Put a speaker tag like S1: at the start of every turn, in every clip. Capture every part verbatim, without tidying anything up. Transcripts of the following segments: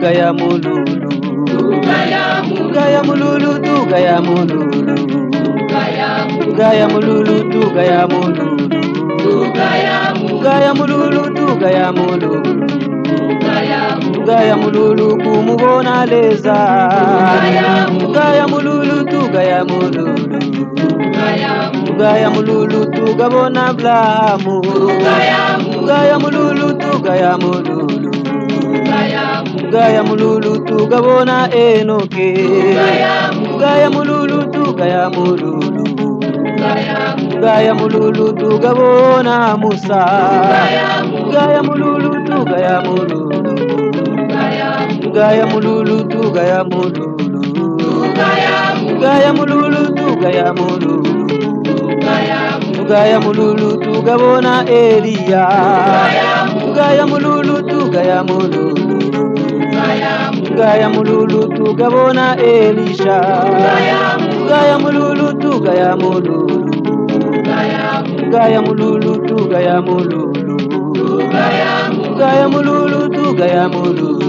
S1: tuga ya mululu, tuga ya mululu, tuga ya mululu, tuga ya mululu, tuga ya mululu, tuga ya mululu, tuga ya mululu, tuga ya mululu kumubona leza, tuga ya mululu, tuga ya mululu, tuga ya mululu, tuga bona Abrahamu, tuga ya mululu, tuga ya mululu, tuga ya mululu, tuga bona Enoke, tuga ya mululu, tuga ya mululu, tuga ya mululu, tuga bona Musa, tuga ya mululu, tuga ya mululu, tuga ya mululu, tuga ya mululu, tuga ya mululu, tuga ya mululu, tuga ya mululu, tuga bona Eliya, tuga ya mululu, tuga ya mululu, tuga ya mululu, tuga bona Elisha, tuga ya mululu, tuga ya mululu, tuga ya mululu, tuga ya mululu, tuga ya mululu, tuga ya mululu.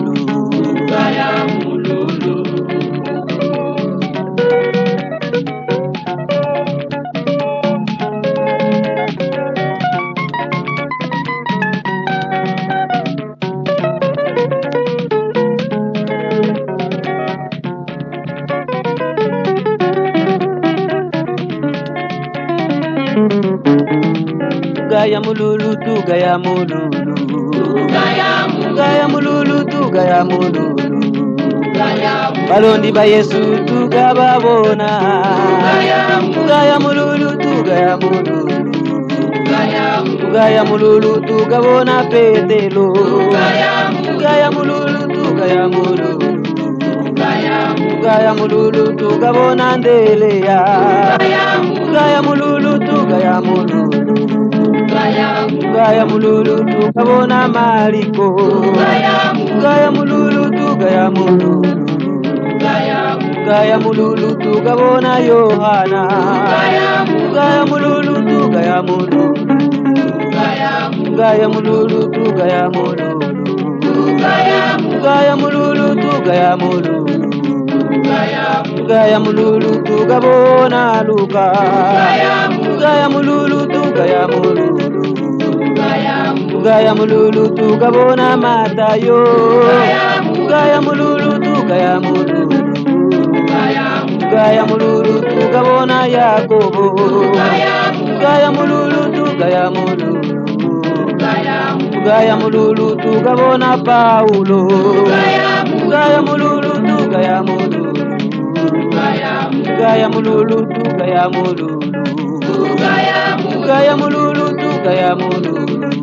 S1: Tuga ya mululu, tuga ya mululu, tuga ya mululu, tuga ya mululu, balondi ba Yesu tuga babona, tuga ya mululu, tuga ya mululu, tuga ya mululu, tuga bona Petelo, tuga ya mululu, tuga ya mululu, tuga ya mululu, tuga bona Ndelea, tuga ya mululu, tuga ya mululu, tuga ya mululu, tuga bona Mariko, tuga ya mululu, tuga ya mululu, tuga ya mululu, tuga bona Yohana, tuga ya mululu, tuga ya mululu, tuga ya mululu, tuga ya mululu, tuga ya mululu, tuga ya mululu, tuga ya mululu, tuga bona Luka, tuga ya mululu, tuga ya mululu, tuga ya mululu, tuga bona Matayo, tuga ya mululu, tuga ya mululu, tuga ya mululu, tuga bona Yakobo, tuga ya mululu, tuga ya mululu, tuga ya mululu, tuga bona Paulo, tuga ya mululu, tuga ya mululu, tuga ya mululu, tuga ya mululu, tuga ya mululu, tuga ya mululu.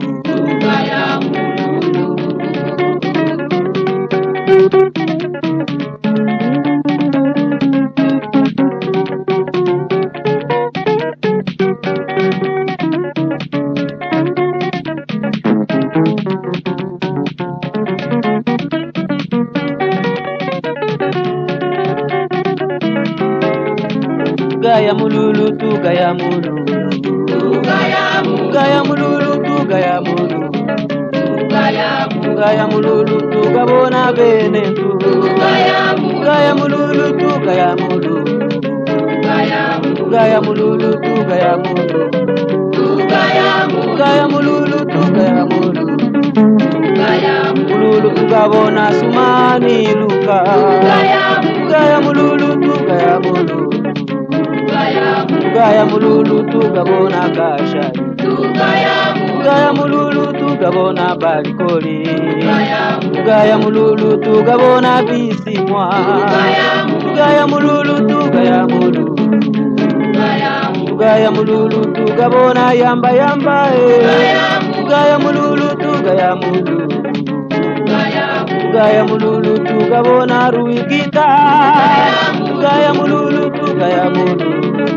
S1: Tuga ya mululu, tuga ya mululu, tuga ya mululu, tuga ya mululu, tuga ya mululu, tuga bona Benetu, tuga ya mululu, tuga ya mululu, tuga ya mululu, tuga ya mululu, tuga ya mululu, tuga ya mululu, mululu, tuga bona Sumani Luka, tuga ya mululu, tuga ya mululu, tuga ya mululu, tuga bona Kasha, tuga ya mululu, tuga bona Balikoli, tuga ya mululu, tuga bona Bisimwa, tuga ya mululu, tuga ya mululu, tuga ya mululu, tuga bona Yamba Yamba, tuga ya mululu, tuga ya mululu, tuga ya mululu, tuga bona Ruigita, tuga ya mululu, tuga ya mululu,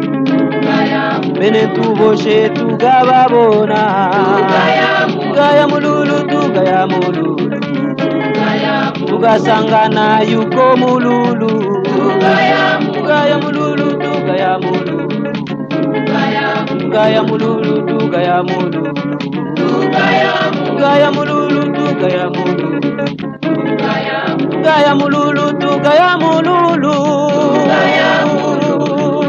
S1: Benetu boshe tuga babona, tuga ya mululu, tuga ya mululu, tuga sangana yuko mululu, tuga ya mululu, tuga ya mululu, tuga ya mululu, tuga ya mululu, tuga ya mululu, tuga ya mululu, tuga ya mululu, Tugaya mululu, tugaya mululu. Tugaya mululu.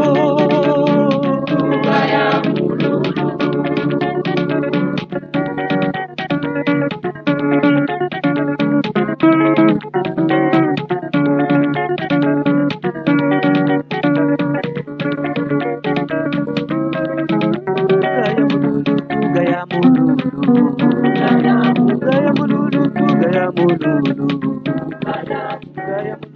S1: Tugaya mululu. Tugaya mululu, tugaya mululu, tugaya mululu, tugaya mululu.